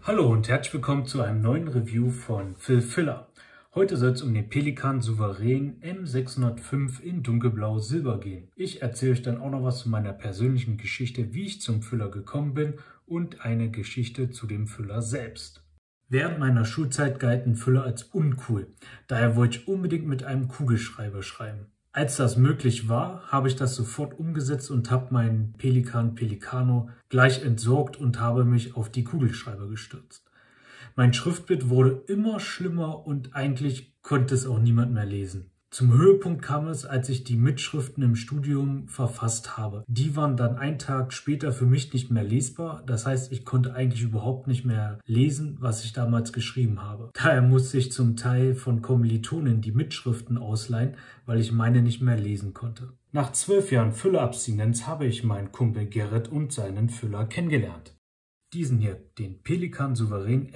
Hallo und herzlich willkommen zu einem neuen Review von Phil Filler. Heute soll es um den Pelikan Souverän M605 in dunkelblau Silber gehen. Ich erzähle euch dann auch noch was zu meiner persönlichen Geschichte, wie ich zum Füller gekommen bin und eine Geschichte zu dem Füller selbst. Während meiner Schulzeit galt ein Füller als uncool, daher wollte ich unbedingt mit einem Kugelschreiber schreiben. Als das möglich war, habe ich das sofort umgesetzt und habe meinen Pelikan Pelikano gleich entsorgt und habe mich auf die Kugelschreiber gestürzt. Mein Schriftbild wurde immer schlimmer und eigentlich konnte es auch niemand mehr lesen. Zum Höhepunkt kam es, als ich die Mitschriften im Studium verfasst habe. Die waren dann einen Tag später für mich nicht mehr lesbar. Das heißt, ich konnte eigentlich überhaupt nicht mehr lesen, was ich damals geschrieben habe. Daher musste ich zum Teil von Kommilitonen die Mitschriften ausleihen, weil ich meine nicht mehr lesen konnte. Nach 12 Jahren Füllerabstinenz habe ich meinen Kumpel Gerrit und seinen Füller kennengelernt. Diesen hier, den Pelikan Souverän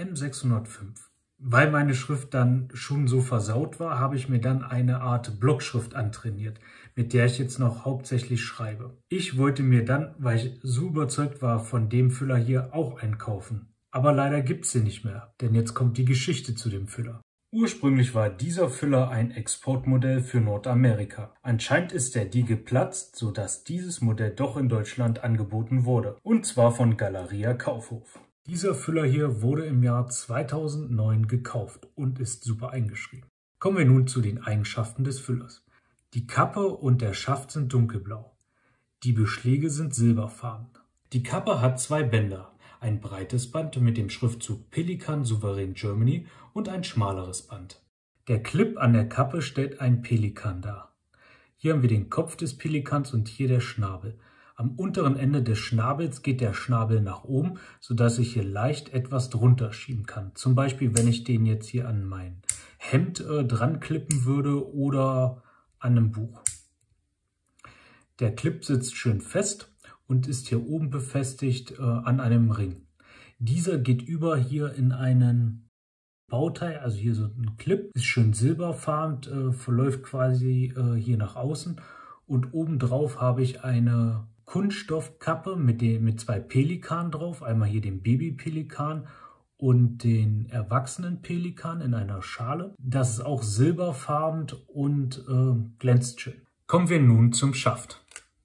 M605. Weil meine Schrift dann schon so versaut war, habe ich mir dann eine Art Blockschrift antrainiert, mit der ich jetzt noch hauptsächlich schreibe. Ich wollte mir dann, weil ich so überzeugt war, von dem Füller hier auch einen kaufen. Aber leider gibt es den nicht mehr, denn jetzt kommt die Geschichte zu dem Füller. Ursprünglich war dieser Füller ein Exportmodell für Nordamerika. Anscheinend ist der Die geplatzt, sodass dieses Modell doch in Deutschland angeboten wurde. Und zwar von Galeria Kaufhof. Dieser Füller hier wurde im Jahr 2009 gekauft und ist super eingeschrieben. Kommen wir nun zu den Eigenschaften des Füllers. Die Kappe und der Schaft sind dunkelblau. Die Beschläge sind silberfarben. Die Kappe hat 2 Bänder. Ein breites Band mit dem Schriftzug Pelikan Souverän Germany und ein schmaleres Band. Der Clip an der Kappe stellt einen Pelikan dar. Hier haben wir den Kopf des Pelikans und hier der Schnabel. Am unteren Ende des Schnabels geht der Schnabel nach oben, sodass ich hier leicht etwas drunter schieben kann. Zum Beispiel, wenn ich den jetzt hier an mein Hemd dran klippen würde oder an einem Buch. Der Clip sitzt schön fest und ist hier oben befestigt an einem Ring. Dieser geht über hier in einen Bauteil, also hier so ein Clip, ist schön silberfarben, verläuft quasi hier nach außen und obendrauf habe ich eine Kunststoffkappe mit 2 Pelikanen drauf, einmal hier den Baby-Pelikan und den erwachsenen Pelikan in einer Schale. Das ist auch silberfarben und glänzt schön. Kommen wir nun zum Schaft.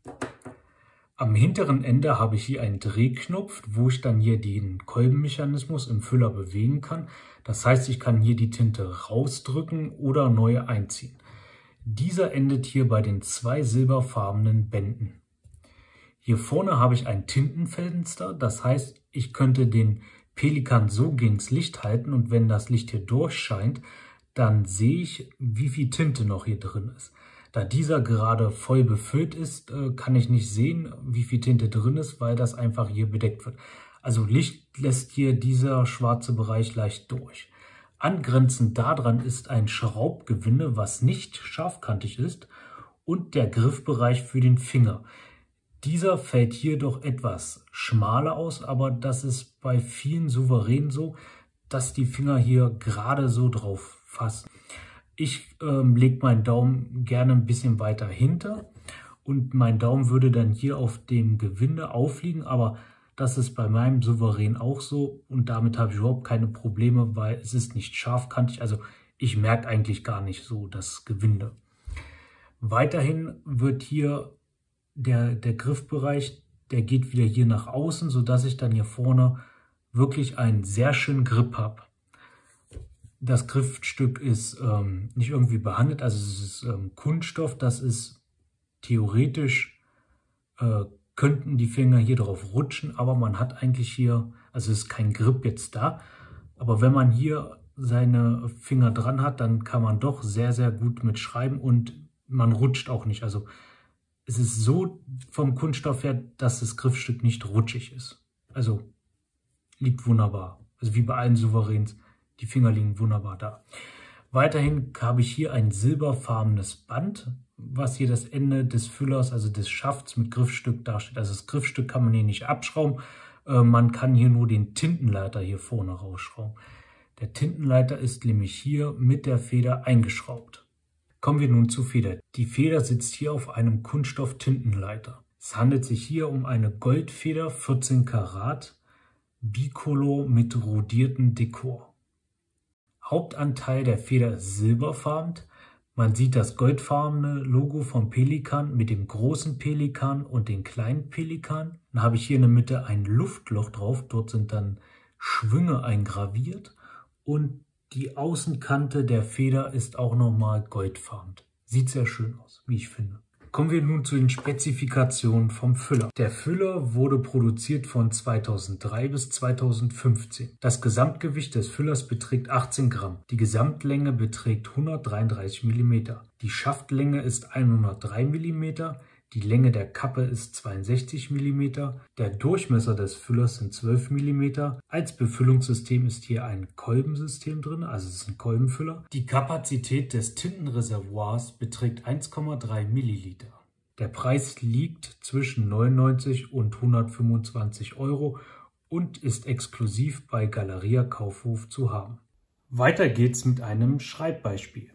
Am hinteren Ende habe ich hier einen Drehknopf, wo ich dann hier den Kolbenmechanismus im Füller bewegen kann. Das heißt, ich kann hier die Tinte rausdrücken oder neue einziehen. Dieser endet hier bei den 2 silberfarbenen Bänden. Hier vorne habe ich ein Tintenfenster, das heißt, ich könnte den Pelikan so gegens Licht halten und wenn das Licht hier durchscheint, dann sehe ich, wie viel Tinte noch hier drin ist. Da dieser gerade voll befüllt ist, kann ich nicht sehen, wie viel Tinte drin ist, weil das einfach hier bedeckt wird. Also Licht lässt hier dieser schwarze Bereich leicht durch. Angrenzend daran ist ein Schraubgewinde, was nicht scharfkantig ist, und der Griffbereich für den Finger. Dieser fällt hier doch etwas schmaler aus, aber das ist bei vielen Souveränen so, dass die Finger hier gerade so drauf fassen. Ich lege meinen Daumen gerne ein bisschen weiter hinter und mein Daumen würde dann hier auf dem Gewinde aufliegen, aber das ist bei meinem Souverän auch so und damit habe ich überhaupt keine Probleme, weil es ist nicht scharfkantig, also ich merke eigentlich gar nicht so das Gewinde. Weiterhin wird hier der Griffbereich, der geht wieder hier nach außen, sodass ich dann hier vorne wirklich einen sehr schönen Grip habe. Das Griffstück ist nicht irgendwie behandelt, also es ist Kunststoff, das ist theoretisch, könnten die Finger hier drauf rutschen, aber man hat eigentlich hier, also es ist kein Grip jetzt da, aber wenn man hier seine Finger dran hat, dann kann man doch sehr, sehr gut mitschreiben und man rutscht auch nicht. Also es ist so vom Kunststoff her, dass das Griffstück nicht rutschig ist. Also liegt wunderbar. Also wie bei allen Souveräns, die Finger liegen wunderbar da. Weiterhin habe ich hier ein silberfarbenes Band, was hier das Ende des Füllers, also des Schafts mit Griffstück darstellt. Also das Griffstück kann man hier nicht abschrauben. Man kann hier nur den Tintenleiter hier vorne rausschrauben. Der Tintenleiter ist nämlich hier mit der Feder eingeschraubt. Kommen wir nun zur Feder. Die Feder sitzt hier auf einem Kunststoff-Tintenleiter. Es handelt sich hier um eine Goldfeder 14 Karat Bicolor mit rodiertem Dekor. Hauptanteil der Feder ist silberfarben. Man sieht das goldfarbene Logo vom Pelikan mit dem großen Pelikan und den kleinen Pelikan. Dann habe ich hier in der Mitte ein Luftloch drauf. Dort sind dann Schwünge eingraviert. Und die Außenkante der Feder ist auch nochmal goldfarben. Sieht sehr schön aus, wie ich finde. Kommen wir nun zu den Spezifikationen vom Füller. Der Füller wurde produziert von 2003 bis 2015. Das Gesamtgewicht des Füllers beträgt 18 Gramm. Die Gesamtlänge beträgt 133 mm. Die Schaftlänge ist 103 mm. Die Länge der Kappe ist 62 mm. Der Durchmesser des Füllers sind 12 mm. Als Befüllungssystem ist hier ein Kolbensystem drin, also es ist ein Kolbenfüller. Die Kapazität des Tintenreservoirs beträgt 1,3 Milliliter. Der Preis liegt zwischen 99 und 125 € und ist exklusiv bei Galeria Kaufhof zu haben. Weiter geht's mit einem Schreibbeispiel.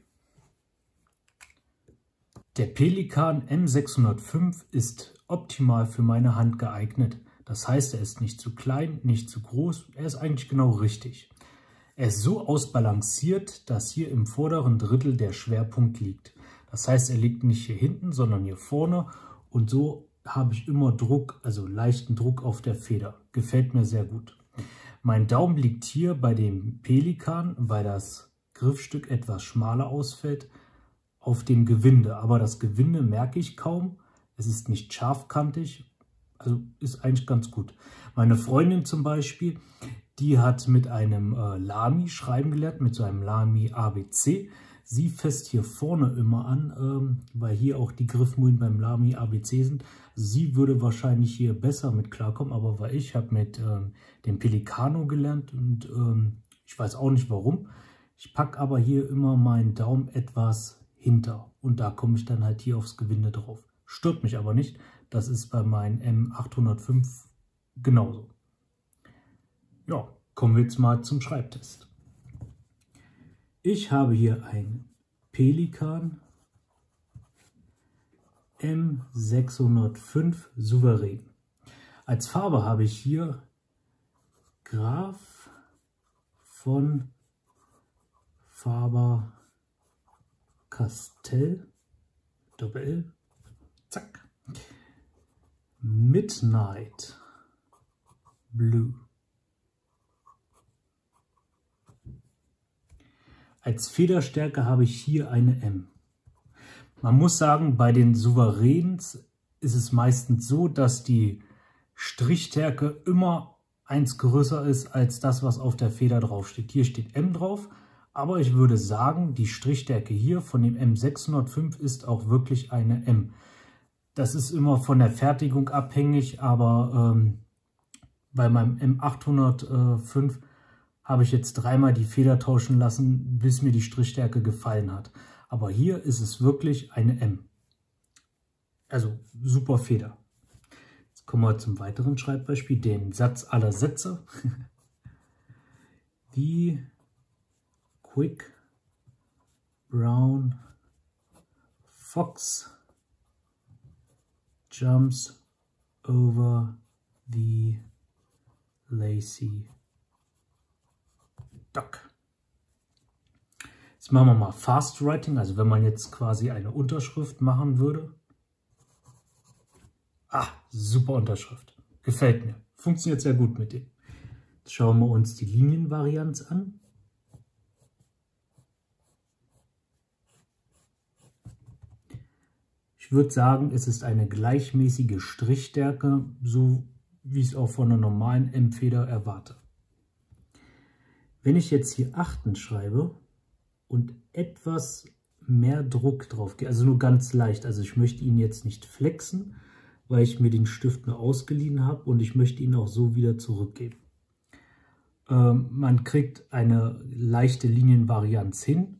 Der Pelikan M605 ist optimal für meine Hand geeignet. Das heißt, er ist nicht zu klein, nicht zu groß, er ist eigentlich genau richtig. Er ist so ausbalanciert, dass hier im vorderen Drittel der Schwerpunkt liegt. Das heißt, er liegt nicht hier hinten, sondern hier vorne und so habe ich immer Druck, also leichten Druck auf der Feder. Gefällt mir sehr gut. Mein Daumen liegt hier bei dem Pelikan, weil das Griffstück etwas schmaler ausfällt, auf dem Gewinde, aber das Gewinde merke ich kaum. Es ist nicht scharfkantig, also ist eigentlich ganz gut. Meine Freundin zum Beispiel, die hat mit einem Lamy schreiben gelernt, mit so einem Lamy ABC. Sie fasst hier vorne immer an, weil hier auch die Griffmühlen beim Lamy ABC sind. Sie würde wahrscheinlich hier besser mit klarkommen, aber weil ich habe mit dem Pelikano gelernt und ich weiß auch nicht warum. Ich packe aber hier immer meinen Daumen etwas hinter und da komme ich dann halt hier aufs Gewinde drauf. Stört mich aber nicht, das ist bei meinem M805 genauso. Ja, kommen wir jetzt mal zum Schreibtest. Ich habe hier ein Pelikan M605 Souverän. Als Farbe habe ich hier Graf von Faber-Castell, Doppel-L, zack, Midnight Blue. Als Federstärke habe ich hier eine M. Man muss sagen, bei den Souveräns ist es meistens so, dass die Strichstärke immer eins größer ist als das, was auf der Feder draufsteht. Hier steht M drauf. Aber ich würde sagen, die Strichstärke hier von dem M605 ist auch wirklich eine M. Das ist immer von der Fertigung abhängig, aber bei meinem M805 habe ich jetzt dreimal die Feder tauschen lassen, bis mir die Strichstärke gefallen hat. Aber hier ist es wirklich eine M. Also super Feder. Jetzt kommen wir zum weiteren Schreibbeispiel, den Satz aller Sätze. Die Quick Brown Fox jumps over the lazy duck. Jetzt machen wir mal Fast Writing, also wenn man jetzt quasi eine Unterschrift machen würde. Ah, super Unterschrift. Gefällt mir. Funktioniert sehr gut mit dem. Jetzt schauen wir uns die Linienvarianz an. Ich würde sagen, es ist eine gleichmäßige Strichstärke, so wie ich es auch von einer normalen M-Feder erwarte. Wenn ich jetzt hier 8 schreibe und etwas mehr Druck drauf gehe, also nur ganz leicht, also ich möchte ihn jetzt nicht flexen, weil ich mir den Stift nur ausgeliehen habe und ich möchte ihn auch so wieder zurückgeben. Man kriegt eine leichte Linienvarianz hin.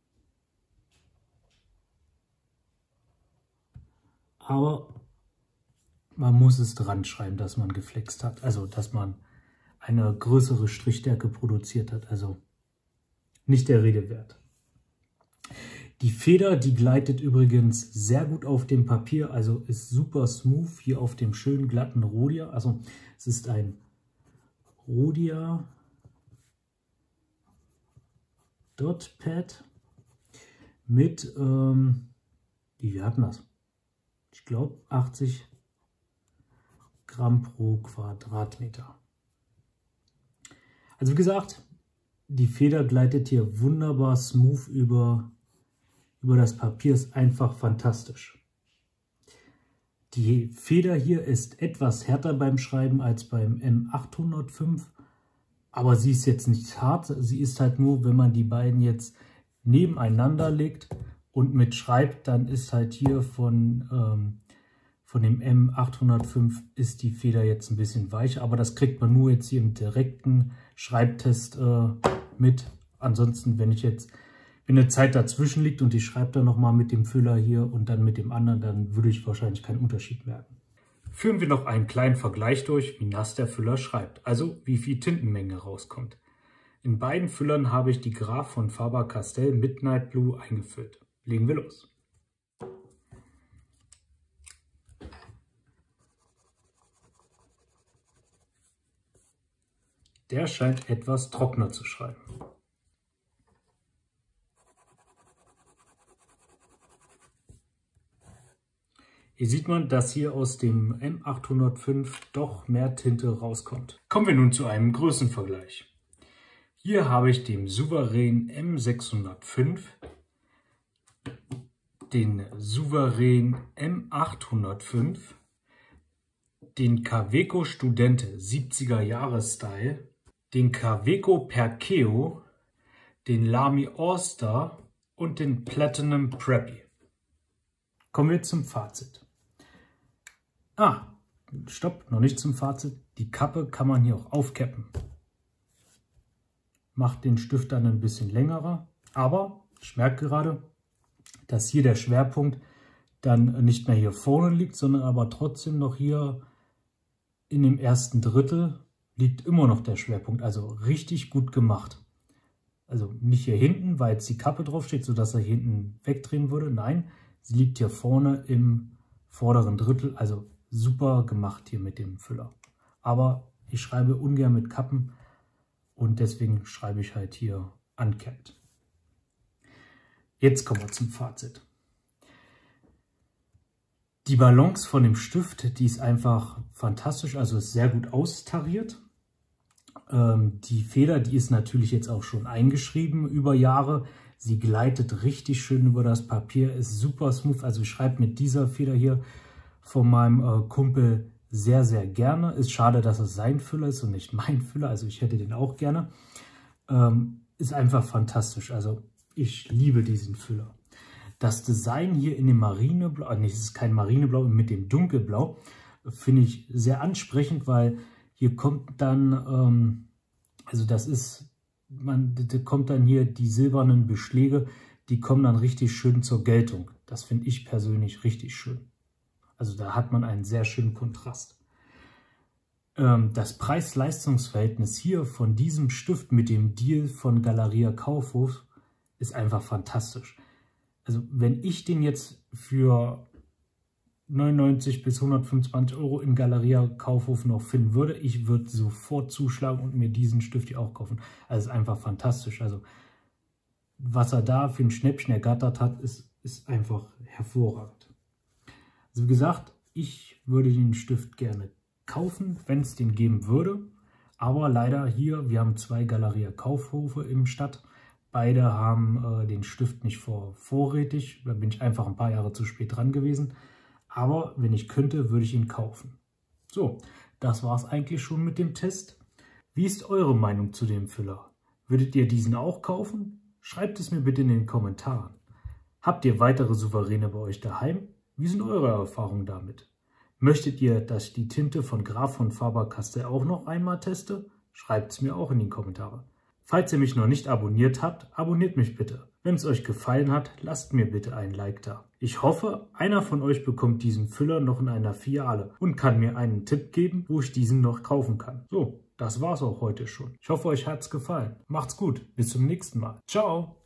Aber man muss es dran schreiben, dass man geflext hat, also dass man eine größere Strichstärke produziert hat, also nicht der Rede wert. Die Feder, die gleitet übrigens sehr gut auf dem Papier, also ist super smooth hier auf dem schönen glatten Rhodia. Also es ist ein Rhodia Dot Pad mit, wie wir hatten das? Ich glaube 80 Gramm pro Quadratmeter. Also wie gesagt, die Feder gleitet hier wunderbar smooth über das Papier, ist einfach fantastisch. Die Feder hier ist etwas härter beim Schreiben als beim M805, aber sie ist jetzt nicht hart, sie ist halt nur, wenn man die beiden jetzt nebeneinander legt und mitschreibt, dann ist halt hier von dem M805 ist die Feder jetzt ein bisschen weicher, aber das kriegt man nur jetzt hier im direkten Schreibtest mit. Ansonsten, wenn eine Zeit dazwischen liegt und ich schreibe dann nochmal mit dem Füller hier und dann mit dem anderen, dann würde ich wahrscheinlich keinen Unterschied merken. Führen wir noch einen kleinen Vergleich durch, wie nass der Füller schreibt, also wie viel Tintenmenge rauskommt. In beiden Füllern habe ich die Graph von Faber-Castell Midnight Blue eingefüllt. Legen wir los. Der scheint etwas trockener zu schreiben. Hier sieht man, dass hier aus dem M805 doch mehr Tinte rauskommt. Kommen wir nun zu einem Größenvergleich. Hier habe ich den Souverän M605, den Souverän M805, den Kaweco Studente 70er Jahre Style, den Kaweco Perkeo, den Lamy All-Star und den Platinum Preppy. Kommen wir zum Fazit. Stopp, noch nicht zum Fazit. Die Kappe kann man hier auch aufcappen. Macht den Stift dann ein bisschen längerer, aber ich merke gerade, dass hier der Schwerpunkt dann nicht mehr hier vorne liegt, sondern aber trotzdem noch hier in dem ersten Drittel liegt immer noch der Schwerpunkt, also richtig gut gemacht. Also nicht hier hinten, weil jetzt die Kappe drauf steht, sodass er hier hinten wegdrehen würde. Nein, sie liegt hier vorne im vorderen Drittel, also super gemacht hier mit dem Füller. Aber ich schreibe ungern mit Kappen und deswegen schreibe ich halt hier uncapped. Jetzt kommen wir zum Fazit. Die Balance von dem Stift, die ist einfach fantastisch, also ist sehr gut austariert. Die Feder, die ist natürlich jetzt auch schon eingeschrieben über Jahre. Sie gleitet richtig schön über das Papier, ist super smooth. Also ich schreibe mit dieser Feder hier von meinem Kumpel sehr, sehr gerne. Ist schade, dass es sein Füller ist und nicht mein Füller, also ich hätte den auch gerne. Ist einfach fantastisch, also ich liebe diesen Füller. Das Design hier in dem Marineblau, es ist kein Marineblau, mit dem Dunkelblau, finde ich sehr ansprechend, weil hier kommt dann, da kommt dann hier die silbernen Beschläge, die kommen dann richtig schön zur Geltung. Das finde ich persönlich richtig schön. Also da hat man einen sehr schönen Kontrast. Das Preis-Leistungs-Verhältnis hier von diesem Stift mit dem Deal von Galeria Kaufhof ist einfach fantastisch. Also wenn ich den jetzt für 99 bis 125 € in Galeria Kaufhof noch finden würde, ich würde sofort zuschlagen und mir diesen Stift hier auch kaufen. Also ist einfach fantastisch. Also was er da für ein Schnäppchen ergattert hat, ist einfach hervorragend. Also wie gesagt, ich würde den Stift gerne kaufen, wenn es den geben würde. Aber leider hier, wir haben 2 Galeria Kaufhofe im Stadt. Beide haben den Stift nicht vorrätig. Da bin ich einfach ein paar Jahre zu spät dran gewesen. Aber wenn ich könnte, würde ich ihn kaufen. So, das war es eigentlich schon mit dem Test. Wie ist eure Meinung zu dem Füller? Würdet ihr diesen auch kaufen? Schreibt es mir bitte in den Kommentaren. Habt ihr weitere Souveräne bei euch daheim? Wie sind eure Erfahrungen damit? Möchtet ihr, dass ich die Tinte von Graph von Faber-Castell auch noch einmal teste? Schreibt es mir auch in die Kommentare. Falls ihr mich noch nicht abonniert habt, abonniert mich bitte. Wenn es euch gefallen hat, lasst mir bitte ein Like da. Ich hoffe, einer von euch bekommt diesen Füller noch in einer Filiale und kann mir einen Tipp geben, wo ich diesen noch kaufen kann. So, das war's auch heute schon. Ich hoffe, euch hat's gefallen. Macht's gut, bis zum nächsten Mal. Ciao!